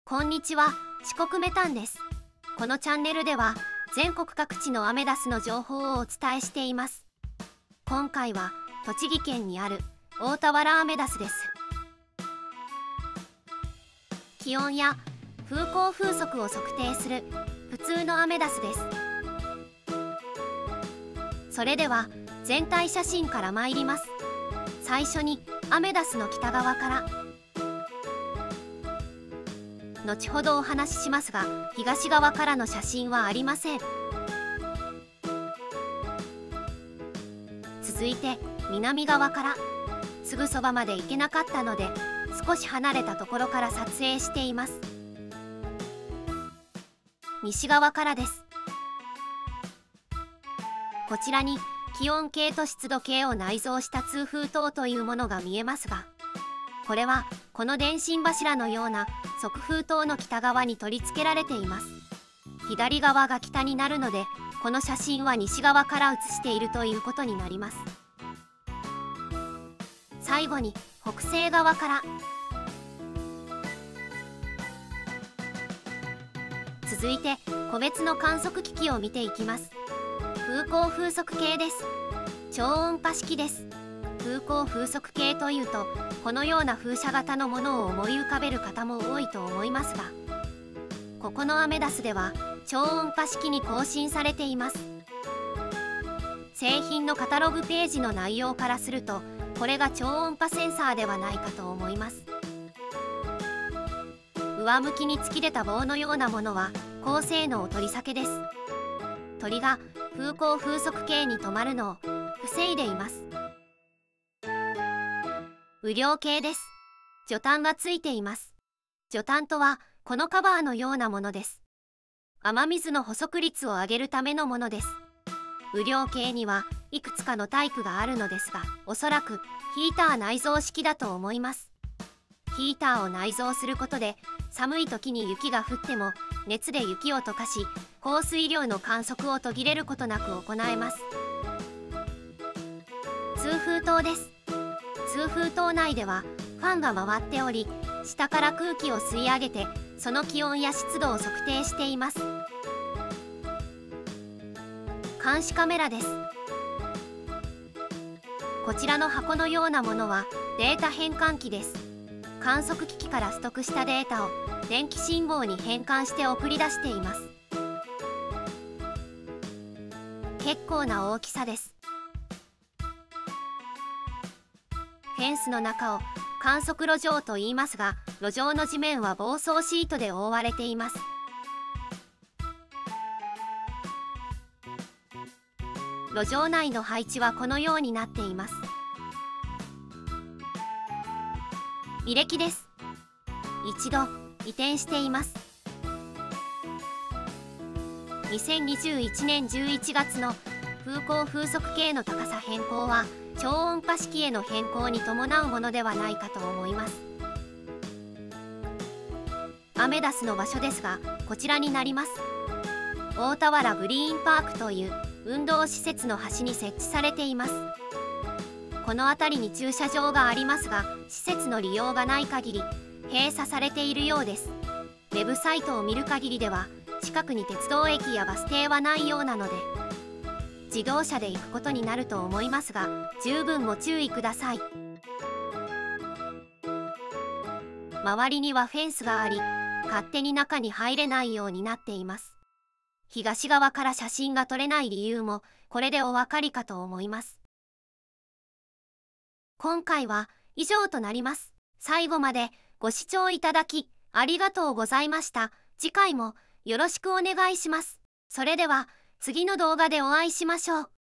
こんにちは、四国メタンです。このチャンネルでは全国各地のアメダスの情報をお伝えしています。今回は栃木県にある大田原アメダスです。気温や風向風速を測定する普通のアメダスです。それでは全体写真から参ります。最初にアメダスの北側から。後ほどお話ししますが、東側からの写真はありません。続いて南側から。すぐそばまで行けなかったので少し離れたところから撮影しています。西側からです。こちらに気温計と湿度計を内蔵した通風塔というものが見えますが、これはこの電信柱のような側風塔の北側に取り付けられています。左側が北になるので、この写真は西側から写しているということになります。最後に北西側から。続いて個別の観測機器を見ていきます。風向風速計です。超音波式です。風向風速計というとこのような風車型のものを思い浮かべる方も多いと思いますが、ここのアメダスでは超音波式に更新されています。製品のカタログページの内容からするとこれが超音波センサーではないかと思います。上向きに突き出た棒のようなものは高性能取り避けです。鳥が風向風速計に止まるのを防いでいます。雨量計です。除炭がついています。除炭とはこのカバーのようなものです。雨水の補足率を上げるためのものです。雨量計にはいくつかのタイプがあるのですが、おそらくヒーター内蔵式だと思います。ヒーターを内蔵することで寒い時に雪が降っても熱で雪を溶かし、降水量の観測を途切れることなく行えます。通風塔です。通風塔内ではファンが回っており、下から空気を吸い上げてその気温や湿度を測定しています。監視カメラです。こちらの箱のようなものはデータ変換器です。観測機器から取得したデータを電気信号に変換して送り出しています。結構な大きさです。フェンスの中を観測路上と言いますが、路上の地面は防草シートで覆われています。路上内の配置はこのようになっています。履歴です。一度移転しています。2021年11月の風向風速計の高さ変更は超音波式への変更に伴うものではないかと思います。アメダスの場所ですが、こちらになります。大田原グリーンパークという運動施設の端に設置されています。この辺りに駐車場がありますが、施設の利用がない限り閉鎖されているようです。ウェブサイトを見る限りでは近くに鉄道駅やバス停はないようなので、自動車で行くことになると思いますが、十分ご注意ください。周りにはフェンスがあり、勝手に中に入れないようになっています。東側から写真が撮れない理由もこれでお分かりかと思います。今回は以上となります。最後までご視聴いただきありがとうございました。次回もよろしくお願いします。それでは次の動画でお会いしましょう。